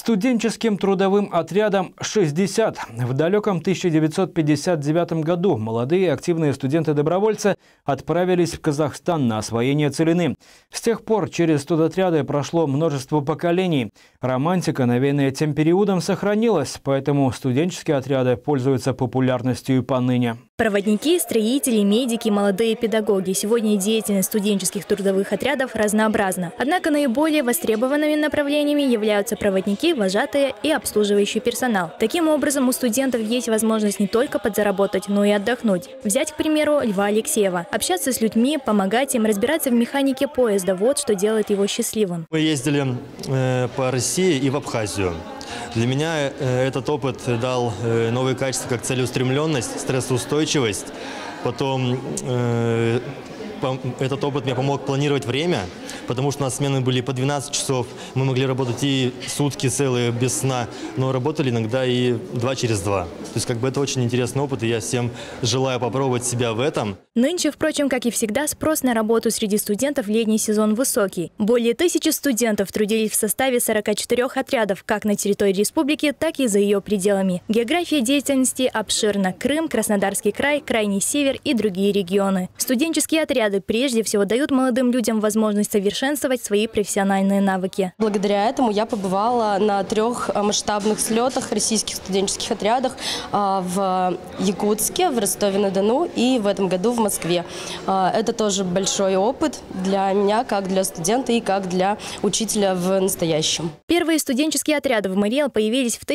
Студенческим трудовым отрядам 60. В далеком 1959 году молодые активные студенты-добровольцы отправились в Казахстан на освоение целины. С тех пор через студотряды прошло множество поколений. Романтика, навеянная тем периодом, сохранилась, поэтому студенческие отряды пользуются популярностью и поныне. Проводники, строители, медики, молодые педагоги. Сегодня деятельность студенческих трудовых отрядов разнообразна. Однако наиболее востребованными направлениями являются проводники, вожатые и обслуживающий персонал. Таким образом, у студентов есть возможность не только подзаработать, но и отдохнуть. Взять, к примеру, Льва Алексеева. Общаться с людьми, помогать им, разбираться в механике поезда – вот что делает его счастливым. Мы ездили по России и в Абхазию. Для меня этот опыт дал новые качества, как целеустремленность, стрессоустойчивость. Потом этот опыт мне помог планировать время, потому что у нас смены были по 12 часов. Мы могли работать и сутки целые без сна, но работали иногда и 2 через 2. То есть это очень интересный опыт, и я всем желаю попробовать себя в этом. Нынче, впрочем, как и всегда, спрос на работу среди студентов в летний сезон высокий. Более 1000 студентов трудились в составе 44 отрядов, как на территории республики, так и за ее пределами. География деятельности обширна. Крым, Краснодарский край, Крайний Север и другие регионы. Студенческие отряды прежде всего дают молодым людям возможность совершенствовать свои профессиональные навыки. Благодаря этому я побывала на 3 масштабных слетах российских студенческих отрядах в Якутске, в Ростове-на-Дону и в этом году в Москве. Это тоже большой опыт для меня, как для студента и как для учителя в настоящем. Первые студенческие отряды в Мариэл появились в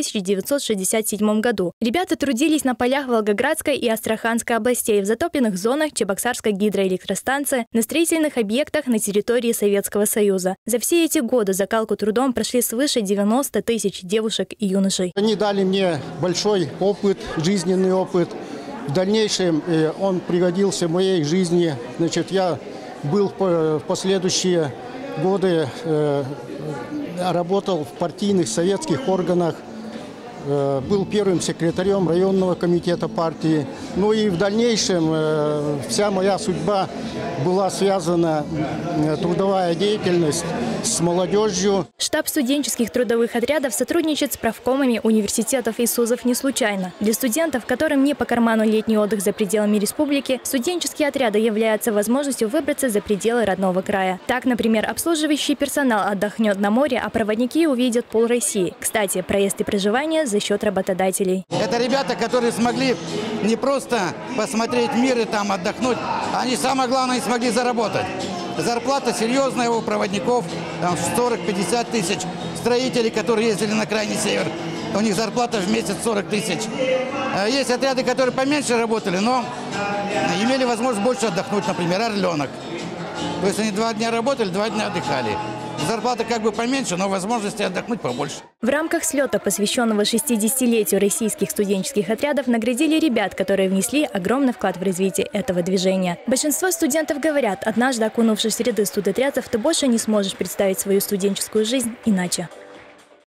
1967 году. Ребята трудились на полях Волгоградской и Астраханской областей, в затопленных зонах Чебоксарской гидроэлектростанции, на строительных объектах на территории Советского Союза. За все эти годы закалку трудом прошли свыше 90 тысяч девушек и юношей. Они дали мне большой опыт, жизненный опыт. В дальнейшем он пригодился в моей жизни. Я был в последующие годы, работал в партийных советских органах, был первым секретарем районного комитета партии. Ну и в дальнейшем вся моя судьба была связана, трудовая деятельность, с молодежью. Штаб студенческих трудовых отрядов сотрудничает с правкомами университетов и СУЗов не случайно. Для студентов, которым не по карману летний отдых за пределами республики, студенческие отряды являются возможностью выбраться за пределы родного края. Так, например, обслуживающий персонал отдохнет на море, а проводники увидят пол России. Кстати, проезд и проживание за счет работодателей. Это ребята, которые смогли не просто посмотреть мир и там отдохнуть, они, самое главное, смогли заработать. Зарплата серьезная у проводников, 40-50 тысяч. Строителей, которые ездили на Крайний Север, у них зарплата в месяц 40 тысяч. Есть отряды, которые поменьше работали, но имели возможность больше отдохнуть, например, «Орленок». То есть они 2 дня работали, 2 дня отдыхали. Зарплата поменьше, но возможности отдохнуть побольше. В рамках слета, посвященного 60-летию российских студенческих отрядов, наградили ребят, которые внесли огромный вклад в развитие этого движения. Большинство студентов говорят, однажды окунувшись в ряды студотрядов, ты больше не сможешь представить свою студенческую жизнь иначе.